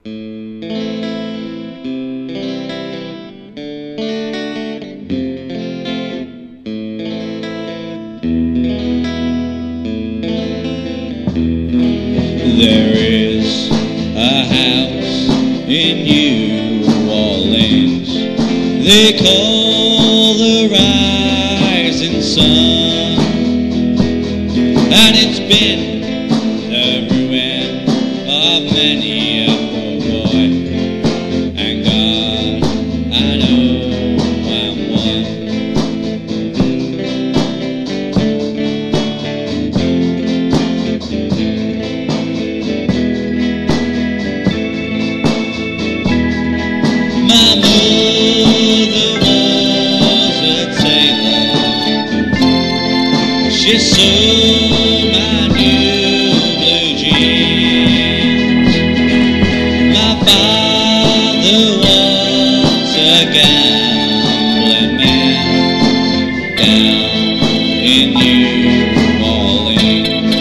There is a house in New Orleans they call the rising sun, and it's been the ruin of many a poor boy, and God, I know I'm one. My mother was a tailor. She sewed my new blue jeans. My father was a gambling man down in New Orleans.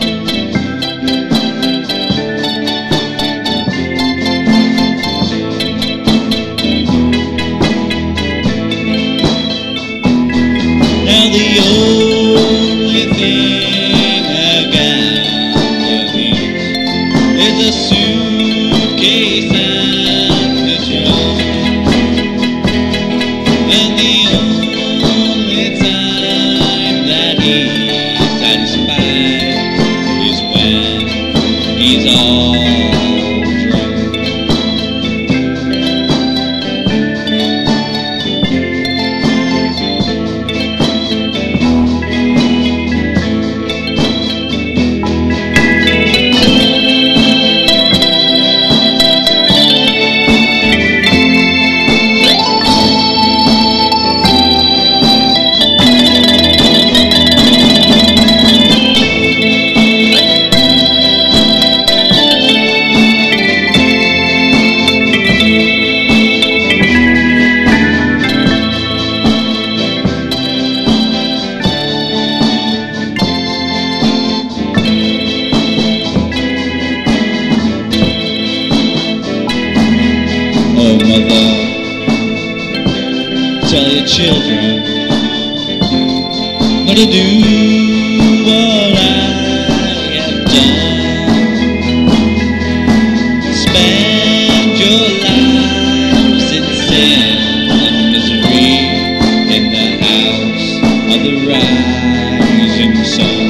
Now the only thing a gambler needs is a suitcase and a drum, and the only time that he's satisfied is when he's all drunk. Oh, mother, tell your children not to do what I have done. Spend your lives in sin and misery in the house of the rising sun.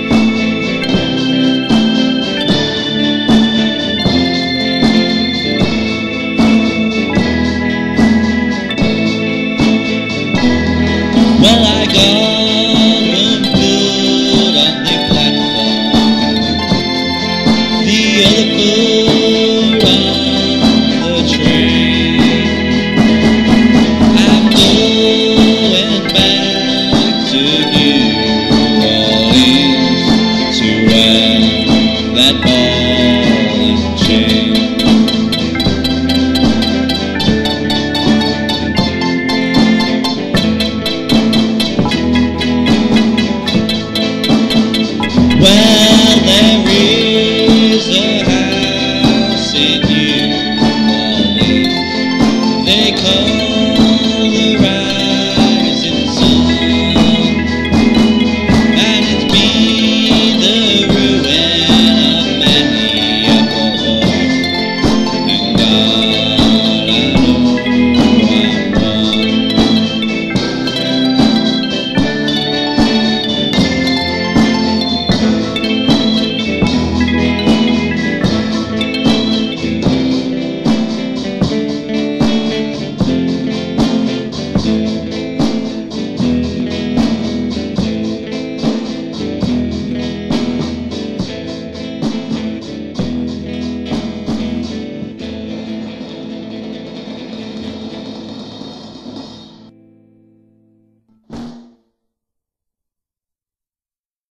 Well, I got one foot on the platform, the other foot on the train. I'm going back to New Orleans to wear that ball and chain.